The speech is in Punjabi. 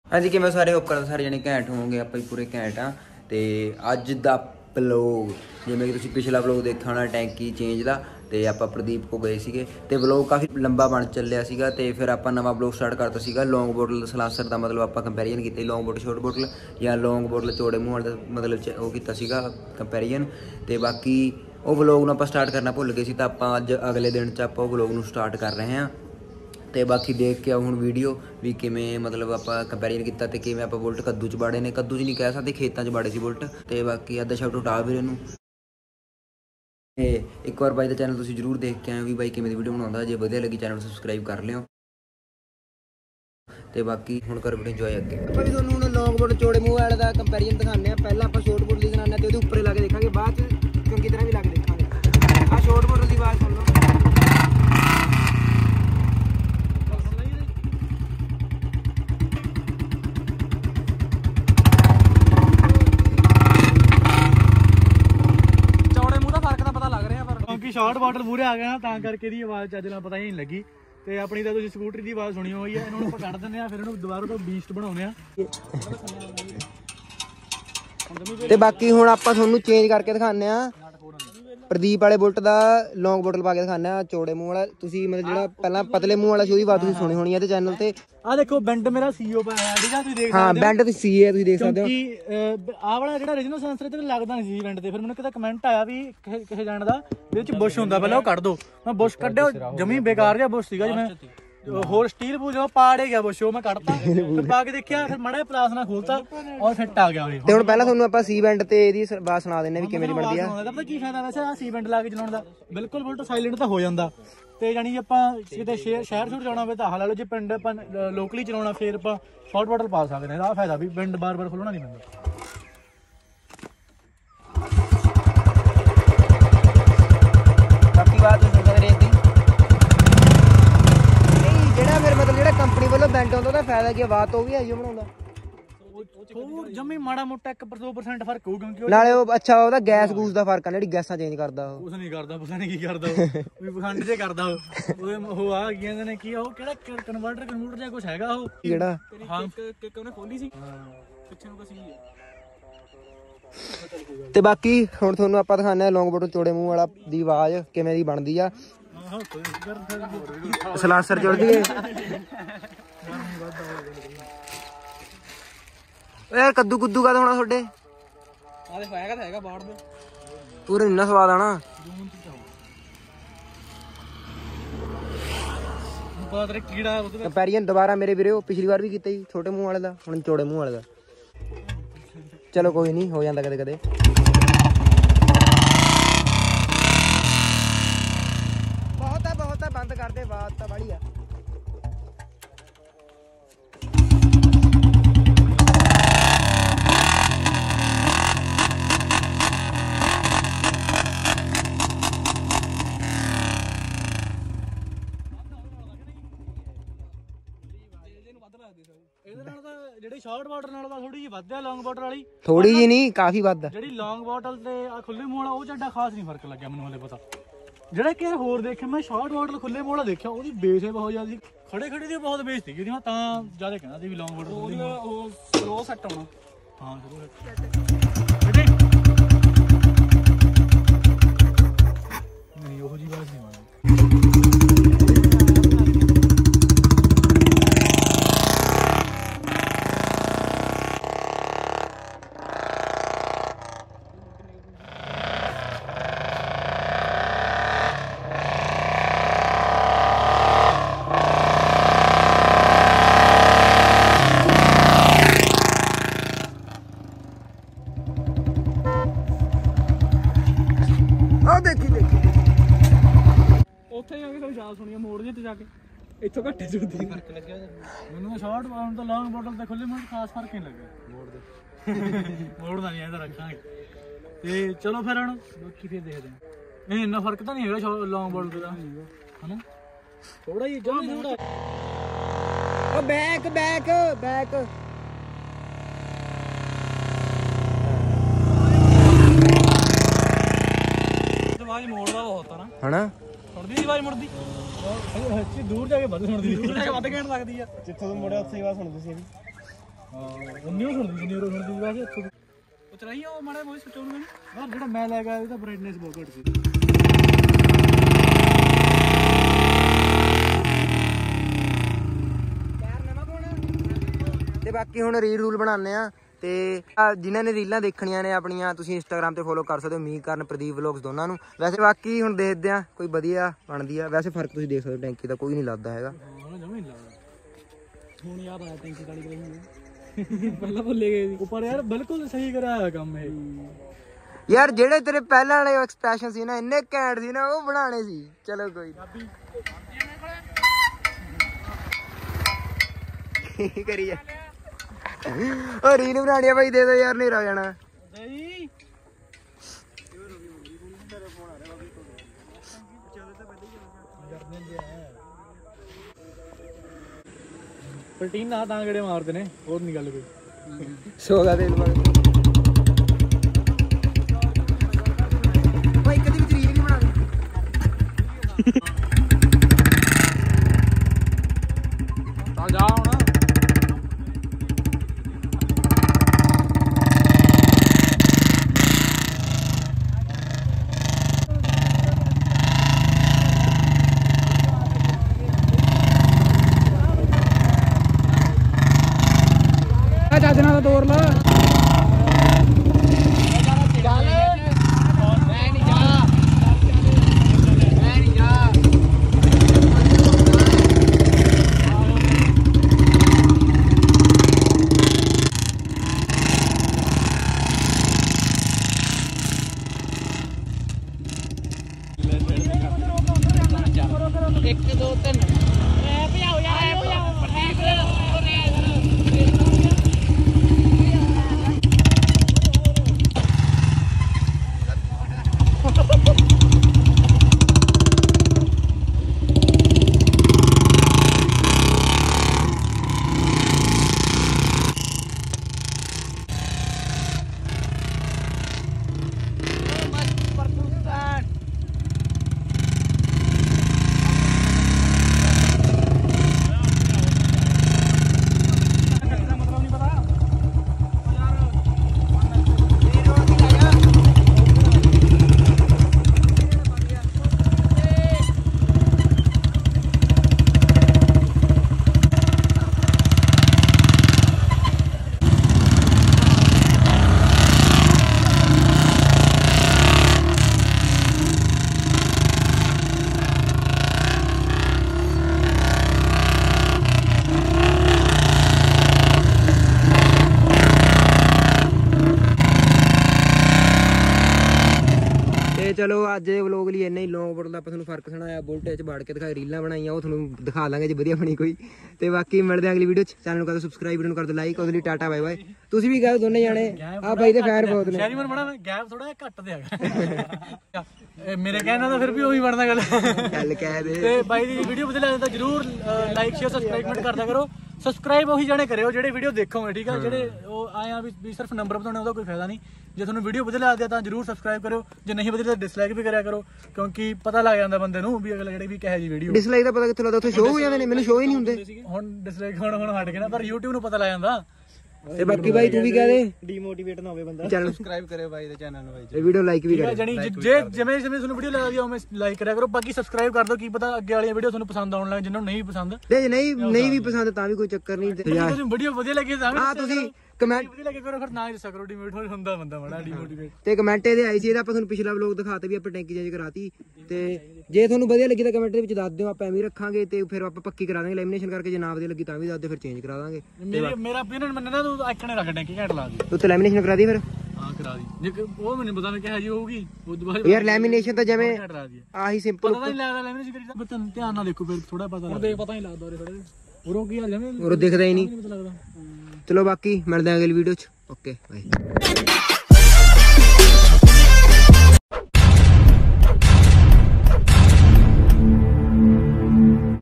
हाँ जी, किमें सारे होप करदा सारे जने घैंट होवोगे, आपां पूरे घैंट हाँ। तो अज दा व्लॉग जिवें कि तुसीं पिछला व्लॉग देखा होना टैंकी चेंज का, तो आपां प्रदीप को गए सीगे ते व्लॉग काफ़ी लंबा बन चलिया सीगा। ते फिर आपां नवां व्लॉग स्टार्ट करता सीगा लॉन्ग बोटल सलासर का, मतलब आपां कंपैरिजन कीते लॉन्ग बोटल शॉर्ट बोटल या लॉन्ग बोटल चौड़े मूँह वाला, मतलब वो कीता सीगा कंपैरिजन। ते बाकी वो व्लॉग नूं आपां स्टार्ट करना भुल गए सी, तां आपां अज अगले दिन च आपां व्लॉग नूं स्टार्ट कर रहे हैं। तो बाकी देख के हुण वीडियो भी किमें मतलब आपां कंपैरिजन किया ते किमें आपां बुलट कद्दू च बाड़े ने, कद्दू च नहीं कह सकते खेतों च बाड़े सी बुलट। तो बाकी अद्धा शब्द उठा भी इनू एक बार बाई का चैनल तुसीं जरूर देख के आए भी बाई किमें दी वीडियो बनाउंदा, जे वधिया लगी चैनल सबसक्राइब कर लिओ। तो बाकी हुण कर वीडियो इंजॉय अगे आपां भी तुहानूं हुण लॉन्ग बोट चौड़े मूँह वाले दा कंपैरिजन दिखाने। पहला आपां शॉर्ट बोट दी दिखाने ते ओहदे उप्पर ला के देखांगे, बाद चंगी तरह भी ला के देखांगे। आ शॉर्ट बोट दी आवाज़ सुन लो। शॉर्ट बॉटल पूरे आ गए ना, तां करके दी आवाज़ चज नाल पता ही नहीं लगी। ते अपनी तां तुसीं स्कूटरी दी आवाज़ सुनी होई है, इन्हां नूं कड्ढ दिंदे आ, फिर इन्हूं दुबारा तो बीस्ट बनाउने आ। ते बाकी हुण आपां तुहानूं चेंज करके दिखाने आ प्रदीप वाले बुलट का लॉन्ग बोटल पा के दिखाने चौड़े मूँह वाला। तुसीं मतलब जो पहला पतले मूँह वाला शो की बात तुसीं सुनी होनी है चैनल ते। आ देखो बेंड मेरा सीओ पे है, ठीक है तुसीं देख सकदे हो। हाँ बेंड तुसीं सी है तुसीं देख सकदे हो। क्योंकि आ वाला जेहड़ा ओरिजिनल सेंसर ते लगदा नहीं सी बेंड ते, फिर मैनूं किते कमेंट आया भी किसे जाण दा इहदे च बुश हुंदा, पहले ओह कढ दो। मैं बुश कढिया, जमी बेकार जिहा बुश सीगा, जिवें होर स्टील बूझ पाड़ गया बुश, मैं कढ़ता फिर पा के देखिया, फिर मड़ा प्लास ना खोलता और फिट आ गया। ते हुण पहला तुहानूं आपां सी बेंड ते इहदी बात सुना दिंदे भी किवें दी बनदी आ। पता की फायदा वैसे आ सी बेंड ला के चलाउण दा, बिल्कुल बुलट साइलेंट तां हो जांदा। ते जानी जे आपां किते शहर छूट जाना होवे तां हाल ला लो, जे पिंड आपां लोकली चलाउणा फिर आपां शॉर्ट बॉटल पा सकदे ने। आ फायदा भी बेंड बार बार खोलना नहीं पैंदा। बाकी बात तुसीं सुणदे रेह दी जेड़ा फिर मतलब जेड़ा कंपनी वालों बेंड आउंदा ओहदा फायदा की आवाज़ तो भी आई बनाउंदा जमी माड़ा मोटा 1-2% फर्क होऊ, क्योंकि नाले वो अच्छा ओहदा गैस गूस दा फर्क आ, जेहड़ी गैसां चेंज करदा ओ कुछ नहीं करदा, पता नहीं की करदा वो पखंड जे करदा ओहदे ਉਹ ਆ ਕਹਿੰਦੇ ਨੇ ਕੀ ਉਹ ਕਿਹੜਾ ਕਨਵਰਟਰ ਜਾਂ ਕੁਝ ਹੈਗਾ ਉਹ ਜਿਹੜਾ ਹਾਂ ਕਿੱਕ ਉਹਨੇ ਖੋਲੀ ਸੀ ਪਿੱਛੇ ਨੂੰ ਕਸੀ ਤੇ ਬਾਕੀ ਹੁਣ ਤੁਹਾਨੂੰ ਆਪਾਂ ਦਿਖਾਉਂਦੇ ਆ ਲੌਂਗ ਬੋਟਲ ਚੌੜੇ ਮੂੰਹ ਵਾਲਾ ਦੀ ਆਵਾਜ਼ ਕਿਵੇਂ ਦੀ ਬਣਦੀ ਆ। ਸਲਾਸਰ ਜੁੜਦੀ ਏ यार कद्दू कुद्दू का तो होना थोड़े पूरे इन्ना स्वाद आना। कंपैरिजन दोबारा मेरे वीरे पिछली बार भी किया छोटे मुंह वाले दा, हुण चौड़े मुंह वाले दा। चलो कोई नहीं, हो जाता कदे कदे। बहुत है बंद कर दे, बात तो बड़ी है। ਜਿਹੜੀ ਸ਼ਾਰਟ ਵਾਟਰ ਨਾਲ ਤਾਂ ਥੋੜੀ ਜਿਹੀ ਵੱਧ ਆ, ਲੌਂਗ ਵਾਟਰ ਵਾਲੀ ਥੋੜੀ ਜਿਹੀ ਨਹੀਂ ਕਾਫੀ ਵੱਧ ਆ। ਜਿਹੜੀ ਲੌਂਗ ਵਾਟਰ ਤੇ ਆ ਖੁੱਲੇ ਮੂੰਹ ਵਾਲਾ ਉਹ ਚੱਡਾ ਖਾਸ ਨਹੀਂ ਫਰਕ ਲੱਗਿਆ ਮੈਨੂੰ ਹਲੇ ਪਤਾ। ਜਿਹੜਾ ਕਿ ਹੋਰ ਦੇਖਿਆ ਮੈਂ ਸ਼ਾਰਟ ਵਾਟਰ ਖੁੱਲੇ ਮੂੰਹ ਵਾਲਾ ਦੇਖਿਆ, ਉਹਦੀ ਬੇਸ ਹੀ ਬਹੁਤ ਜ਼ਿਆਦਾ ਸੀ, ਖੜੇ ਦੀ ਬਹੁਤ ਬੇਸ ਸੀਗੀ ਉਹਦੀ। ਮੈਂ ਤਾਂ ਜ਼ਿਆਦਾ ਕਹਿੰਦਾ ਸੀ ਵੀ ਲੌਂਗ ਵਾਟਰ ਉਹ ਸਲੋ ਸੈੱਟ ਆਉਣਾ। ਹਾਂ ਨਹੀਂ ਉਹੋ ਜਿਹੀ ਬਾਤ ਨਹੀਂ ਆਉਣੀ। ਉੱਥੇ ਜਾ ਕੇ ਕੋਈ ਸ਼ਾਲ ਸੁਣੀਆ ਮੋੜ ਜੇ ਤੇ ਜਾ ਕੇ ਇੱਥੋਂ ਘੱਟੇ ਜੁਦੀ ਫਰਕ ਲੱਗਿਆ ਮੈਨੂੰ। ਸ਼ਾਰਟ ਬਾਟਲ ਤਾਂ ਲੌਂਗ ਬਾਟਲ ਤੇ ਖੁੱਲੇ ਮੂੰਹ ਖਾਸ ਫਰਕ ਨਹੀਂ ਲੱਗਿਆ। ਮੋੜ ਦੇ ਮੋੜਦਾ ਨਹੀਂ ਇਹਦਾ ਰੱਖਾਂਗੇ। ਤੇ ਚਲੋ ਫਿਰ ਹੁਣ ਬਾਕੀ ਫਿਰ ਦੇਖਦੇ ਹਾਂ। ਇਹ ਇੰਨਾ ਫਰਕ ਤਾਂ ਨਹੀਂ ਹੈਗਾ ਲੌਂਗ ਬਾਟਲ ਦਾ ਹਨਾ, ਥੋੜਾ ਹੀ ਥੋੜਾ। ਉਹ ਬੈਕ ਬੈਕ ਬੈਕ ਆਵਾਜ਼ ਮੋੜਦਾ ਬਹੁਤ ਆ ਨਾ ਹਨਾ, ਸੁਣਦੀ ਦੀ ਆਵਾਜ਼ ਮੁੜਦੀ ਦੂਰ ਜਾ ਕੇ ਵੱਧ ਸੁਣਦੀ, ਦੂਰ ਜਾ ਕੇ ਵੱਧ ਕਹਿਣ ਲੱਗਦੀ ਆ। ਜਿੱਥੋਂ ਤੋਂ ਮੁੜਿਆ ਉੱਥੇ ਹੀ ਆਵਾਜ਼ ਸੁਣਦੀ ਸੀ। ਉਨੀ ਸੁਣਦੀ ਜਿੰਨੀ ਉਹ ਸੁਣਦੀ ਵੈਸੇ ਇੱਥੋਂ ਉਹ ਚਲਾਈ ਉਹ ਮਾੜਾ ਬਹੁਤ ਸੁੱਟੋ ਨੂੰ ਯਾਰ ਜਿਹੜਾ ਮੈਂ ਲੈ ਗਿਆ ਉਹਦਾ ਬ੍ਰਾਈਟਨੈਸ ਬਹੁਤ ਘੱਟ ਸੀ। ਤੇ ਬਾਕੀ ਹੁਣ ਰੀਲ ਬਣਾਉਂਦੇ ਆ ਤੇ ਜਿਨ੍ਹਾਂ ਨੇ ਰੀਲਾਂ ਦੇਖਣੀਆਂ ਨੇ ਆਪਣੀਆਂ ਤੁਸੀਂ ਇੰਸਟਾਗ੍ਰਾਮ ਤੇ ਫੋਲੋ ਕਰ ਸਕਦੇ ਹੋ ਮੀ ਕਰਨ ਪ੍ਰਦੀਪ ਵਲੌਗਸ ਦੋਨਾਂ ਨੂੰ। ਵੈਸੇ ਬਾਕੀ ਹੁਣ ਦੇਖਦੇ ਆ ਕੋਈ ਵਧੀਆ ਬਣਦੀ ਆ। ਵੈਸੇ ਫਰਕ ਤੁਸੀਂ ਦੇਖ ਸਕਦੇ ਹੋ ਟੈਂਕੀ ਦਾ ਕੋਈ ਨਹੀਂ ਲੱਗਦਾ ਹੈਗਾ। ਹੁਣ ਯਾਦ ਆਇਆ ਟੈਂਕੀ ਕਾਲੀ ਕਰਾਈ ਪਹਿਲਾਂ ਭੁੱਲੇ ਗਏ ਸੀ ਉੱਪਰ ਯਾਰ ਬਿਲਕੁਲ ਸਹੀ ਕਰਾਇਆ ਕੰਮ ਇਹ ਯਾਰ ਜਿਹੜੇ ਤੇਰੇ ਪਹਿਲਾਂ ਵਾਲੇ ਐਕਸਪ੍ਰੈਸ਼ਨ ਸੀ ਨਾ ਇੰਨੇ ਘੈਂਟ ਸੀ ਨਾ ਉਹ ਬਣਾਣੇ ਸੀ। ਚਲੋ ਕੋਈ ਕੀ ਕਰੀਏ ਉਹ ਰੀਲ ਬਣਾਣੀ ਆ ਭਾਈ ਦੇ ਦੋ ਯਾਰ ਹਨੇਰਾ ਹੋ ਜਾਣਾ। ਪਲਟੀਨ ਨਾ ਤਾਂ ਗੇੜੇ ਮਾਰਦੇ ਨੇ ਹੋਰ ਨਹੀਂ ਗੱਲ ਕੋਈ ਸੋਗਾ ਦੇ ਭਾਈ ਕਦੀ ਵੀ ਰੀਲ ਨਹੀਂ ਬਣਾਣੀ। ਚੱਲ ਜਾ ਹੁਣ ਚੱਜ ਨਾਲ ਤੋਰ ਲਾ ਚਲੋ ਅੱਜ ਦੇ ਵਲੋਗ ਲਈ ਇੰਨਾ ਹੀ ਲੌਂਗ ਬੋਰਡ ਦਾ ਆਪਾਂ ਤੁਹਾਨੂੰ ਫਰਕ ਸੁਣਾਇਆ। ਬੁਲਟ 'ਚ ਵੜ ਕੇ ਦਿਖਾਈ ਰੀਲਾਂ ਬਣਾਈਆਂ ਉਹ ਤੁਹਾਨੂੰ ਦਿਖਾ ਲਾਂਗੇ ਜੇ ਵਧੀਆ ਬਣੀ ਕੋਈ। ਤੇ ਬਾਕੀ ਮਿਲਦੇ ਆ ਅਗਲੀ ਵੀਡੀਓ 'ਚ। ਚੈਨਲ ਨੂੰ ਕਰ ਦਿਓ ਸਬਸਕ੍ਰਾਈਬ, ਵੀਡੀਓ ਨੂੰ ਕਰ ਦਿਓ ਲਾਈਕ। ਉਹਦੇ ਲਈ ਟਾਟਾ ਬਾਏ ਬਾਏ। ਤੁਸੀਂ ਵੀ ਕਹੋ ਦੋਨੇ ਜਾਣੇ ਆ ਬਾਈ ਦੇ ਫੈਨ ਬਹੁਤ ਨੇ। ਸ਼ੈਰੀਮਨ ਬਣਾ ਗੈਪ ਥੋੜਾ ਜਿਹਾ ਘੱਟ ਤੇ ਹੈਗਾ ਮੇਰੇ ਕਹਿਣਾ ਤਾਂ ਫਿਰ ਵੀ ਉਹੀ ਬਣਦਾ ਗੱਲ ਕਹਿ ਦੇ। ਤੇ ਬਾਈ ਦੀ ਵੀਡੀਓ ਵਧੀਆ ਲੱਗਦਾ ਤਾਂ ਜਰੂਰ ਲਾਈਕ ਸ਼ੇਅਰ ਸਬਸਕ੍ਰਾਈਬ ਕਰਦਾ ਕਰੋ। ਸਬਸਕ੍ਰਾਈਬ ਉਹੀ ਜਾਣੇ ਕਰਿਓ ਜਿਹੜੇ ਵੀਡੀਓ ਦੇਖੋਗੇ ਠੀਕ ਆ। ਜਿਹੜੇ ਉਹ ਆਏ ਆ ਵੀ ਸਿਰਫ ਨੰਬਰ ਬਤਾਉਣੇ ਉਹਦਾ ਕੋਈ ਫਾਇਦਾ ਨਹੀਂ। ਜੇ ਤੁਹਾਨੂੰ ਵੀਡੀਓ ਵਧੀਆ ਲੱਗਦੀ ਆ ਤਾਂ ਜਰੂਰ ਸਬਸਕ੍ਰਾਈਬ ਕਰਿਓ। ਜੇ ਨਹੀਂ ਵਧੀਆ ਤਾਂ ਡਿਸਲਾਈਕ ਵੀ ਕਰਿਆ ਕਰੋ ਕਿਉਂਕਿ ਪਤਾ ਲੱਗ ਜਾਂਦਾ ਬੰਦੇ ਨੂੰ ਵੀ ਅਗਲੇ ਜਿਹੜੇ ਵੀ ਕਹੇ ਜੀ ਵੀਡੀਓ। ਡਿਸਲਾਈਕ ਦਾ ਪਤਾ ਕਿੱਥੋਂ ਲੱਗਦਾ? ਉੱਥੇ ਸ਼ੋਅ ਹੋ ਜਾਂਦੇ ਨੇ, ਮੈਨੂੰ ਸ਼ੋਅ ਹੀ ਨਹੀਂ ਹੁੰਦੇ। ਹੁਣ ਡਿਸਲਾਈਕ ਹੁਣ ਹਟ ਗਏ ਨਾ ਪਰ YouTube ਨੂੰ ਪਤਾ ਲੱਗ ਜਾਂਦਾ। ਤੇ ਬਾਕੀ ਬਾਈ ਤੂੰ ਵੀ ਕਹਿ ਦੇ ਡੀਮੋਟੀਵੇਟ ਨਾ ਹੋਵੇ ਬੰਦਾ। ਚੈਨਲ ਸਬਸਕ੍ਰਾਈਬ ਕਰਿਓ ਬਾਈ ਦੇ ਚੈਨਲ ਨੂੰ ਬਾਈ ਤੇ ਵੀਡੀਓ ਲਾਈਕ ਵੀ ਕਰਿਓ। ਜਾਨੀ ਜੇ ਜਿਵੇਂ ਤੁਹਾਨੂੰ ਵੀਡੀਓ ਲੱਗਦੀ ਆ ਉਵੇਂ ਲਾਈਕ ਕਰਿਆ ਕਰੋ। ਬਾਕੀ ਸਬਸਕ੍ਰਾਈਬ ਕਰ ਦਿਓ ਕੀ ਪਤਾ ਅੱਗੇ ਵਾਲੀਆਂ ਵੀਡੀਓ ਤੁਹਾਨੂੰ ਪਸੰਦ ਆਉਣ ਲੱਗ ਜਿਨ੍ਹਾਂ ਨੂੰ ਨਹੀਂ ਪਸੰਦ। ਜੇ ਨਹੀਂ ਵੀ ਪਸੰਦ ਤਾਂ ਵੀ ਕੋਈ ਚੱਕਰ ਨਹੀਂ। ਤੁਹਾਨੂੰ ਵੀਡੀਓ ਵਧੀਆ ਲੱਗੀ ਤਾਂ ਹਾਂ ਤੁਸੀਂ ਕਮੈਂਟ ਵਧੀਆ ਲੱਗੇ ਕਰੋ ਫਿਰ ਨਾ ਹੀ ਦੱਸਿਆ ਕਰੋ ਡੀਮੋਟੀਵੇਟ ਹੁੰਦਾ ਬੰਦਾ ਬੜਾ ਡੀਮੋਟੀਵੇਟ। ਤੇ ਕਮੈਂਟ ਇਹਦੇ ਆਈ ਸੀ ਇਹਦਾ ਆਪਾਂ ਤੁਹਾਨੂੰ ਪਿਛਲਾ ਵਲੋਗ ਦਿਖਾਤੇ ਵੀ ਆਪਾਂ ਟੈਂਕੀ ਚੇਂਜ ਕਰਾਤੀ। ਤੇ ਜੇ ਤੁਹਾਨੂੰ ਵਧੀਆ ਲੱਗੀ ਤਾਂ ਕਮੈਂਟ ਦੇ ਵਿੱਚ ਦੱਸ ਦਿਓ ਆਪਾਂ ਐਵੇਂ ਰੱਖਾਂਗੇ ਤੇ ਫਿਰ ਆਪਾਂ ਪੱਕੀ ਕਰਾ ਦਾਂਗੇ ਲੈਮੀਨੇਸ਼ਨ ਕਰਕੇ। ਜੇ ਨਾ ਵਧੀਆ ਲੱਗੀ ਤਾਂ ਵੀ ਦੱਸ ਦਿਓ ਫਿਰ ਚੇਂਜ ਕਰਾ ਦਾਂਗੇ। ਮੇਰਾ opinion ਮੰਨਣਾ ਤੂੰ ਆਕਣੇ ਰੱਖ ਟੈਂਕੀ ਘੈਂਟ ਲਾ ਦੀ। ਤੂੰ ਤੇ ਲੈਮੀਨੇਸ਼ਨ ਕਰਾ ਦੀ ਫਿਰ। ਹਾਂ ਕਰਾ ਦੀ ਜੇ ਉਹ ਮੈਨੂੰ ਪਤਾ ਨਹੀਂ ਕਿਹਾ ਜੀ ਹੋਊਗੀ ਉਹ ਦੁਬਾਰਾ ਯਾਰ ਲੈਮੀਨੇਸ਼ਨ ਤਾਂ ਜਿਵੇਂ ਆਹੀ ਸਿੰਪਲ ਪਤਾ ਨਹੀਂ ਲੱਗਦਾ ਲੈਮੀਨੇਸ਼ਨ ਕਰੀਦਾ ਬਸ ਧਿਆਨ ਨਾਲ ਦੇਖੋ ਫਿਰ ਥੋੜਾ ਪਤਾ ਹੁਣ ਦੇਖ ਪਤਾ ਨਹੀਂ ਲੱਗਦਾ ਥੋੜਾ ਉਰੋਂ ਕੀ ਹਾਲ ਜਿਵੇਂ ਉਰੋਂ ਦਿਖਦਾ ਹੀ ਨਹੀਂ। ਪਤਾ ਲੱਗਦਾ। ਚਲੋ ਬਾਕੀ ਮਿਲਦੇ ਆਂ ਅਗਲੀ ਵੀਡੀਓ 'ਚ। Okay bye.